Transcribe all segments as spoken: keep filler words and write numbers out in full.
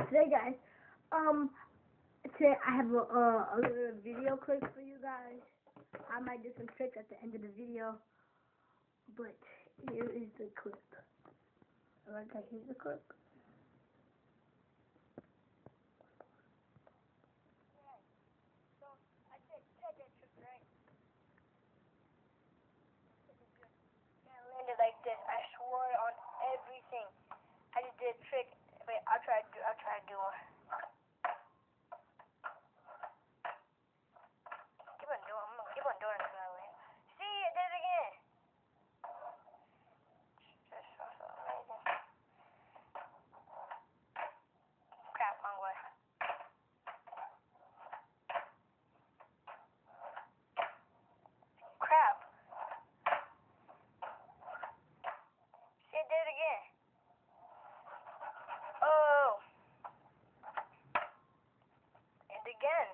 Today, guys, um, today I have a, uh, a little video clip for you guys. I might do some tricks at the end of the video, but here is the clip. Okay, here's the clip. Like this, I swore on everything. I just did a trick. Wait, I'll try to do. I'll try to do one. Keep on doing. I'm gonna keep on doing it that way. See, I did it again. That's so, so amazing. Crap, wrong way. Crap. See, I did it again. Oh. And again.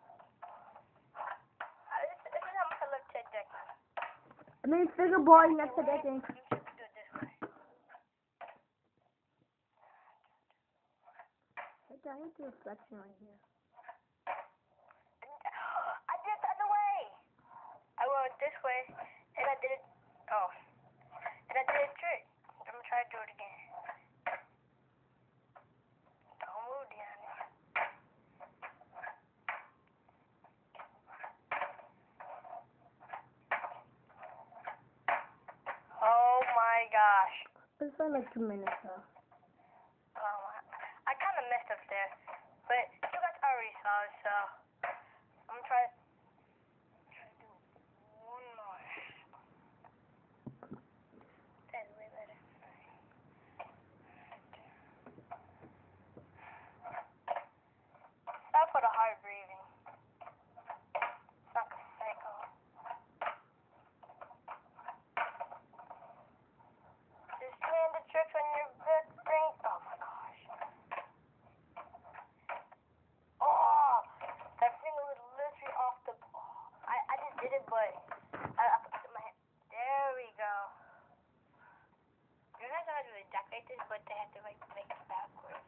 Uh, this, this is how much I love Ted Decker. I mean, figure boy next to that thing. You should do it this way. Hey, I need the reflection right here. I did it the other way. I went this way, and I did it. Oh. And I did a trick. I'm gonna try to do it again. Don't move, Deanna. Oh my gosh. It's been like two minutes though. Oh my. I kind of messed up there, but you guys already saw it, so I'm gonna try. Try to do one more. That's way better. Stop for the hard breathing. Suck a psycho. Just land the tricks on your best brain. Oh my gosh. Oh, that finger was literally off the. Oh, I I just did it, but I, I put it in my hand. There we go. You're not gonna do it exactly like this, but they have to like make it backwards.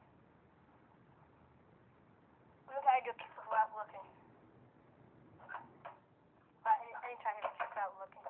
What if I do kick without looking? Uh, any, anytime I do kick without looking.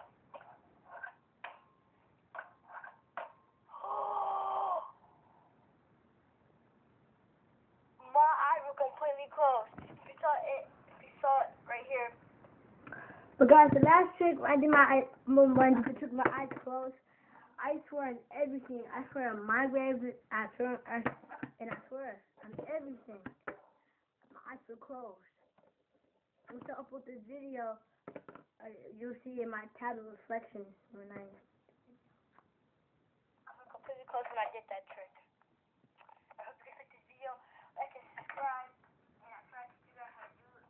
My eyes were completely closed. If you saw it, if you saw it right here. But guys, the last trick when I did my eye, when I did the trick with my eyes closed, I swear on everything. I swear on my grave. I swear, I, and I swear on everything. My eyes were closed. Once I upload this video, uh, you'll see in my tablet reflection when I. I was completely closed when I did that trick. I hope you guys like this video. Like and subscribe. And I tried to figure out how to do it.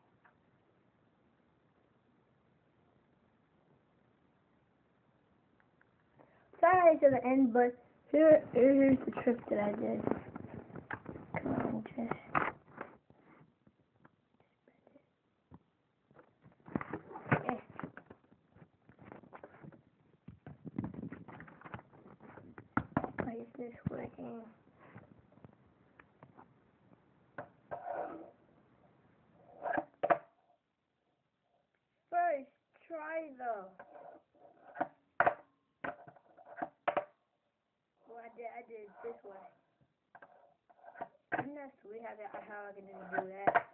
Sorry to the end, but here, here's the trick that I did. Come on, just. Okay. Why is this working? First, try though. Well, I did. I did it this way. Isn't that sweet how, that, how I can just do that?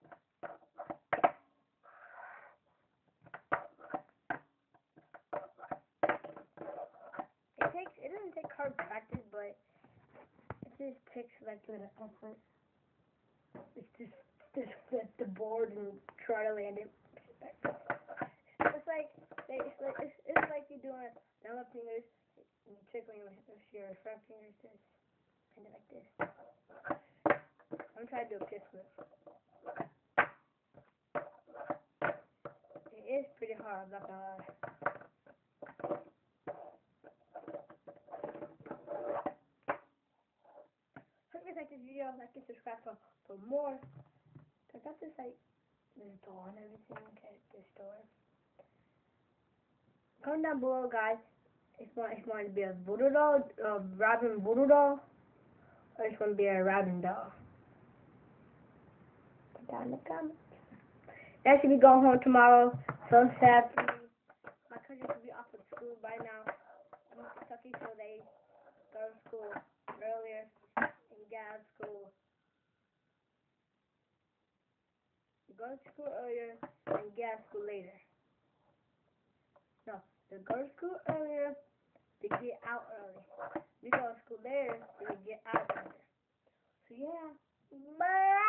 It takes. It doesn't take hard practice, but it just takes like a little effort. It's just just flip the board and try to land it. It's like it's like it's, it's like you're doing down left fingers and you're tickling with your front fingers this kind of like this. I'm trying to do a kiss flip. It is pretty hard, I'm not gonna lie. Hope you guys like this video, like and subscribe for, for more. I got this like this door and everything, okay, this door. Comment down below, guys, if you want, if you want to be a voodoo doll, uh, Robin voodoo doll, Or it's gonna be a routing doll. Put down in the comments. Dad should be going home tomorrow. So sad for me. My cousin should be off of school by now. I'm in Kentucky, so they go to school earlier and get out of school. They go to school earlier and get out of school later. No, they go to school earlier, they get out early. We go to school later, they get out earlier. So yeah. Bye.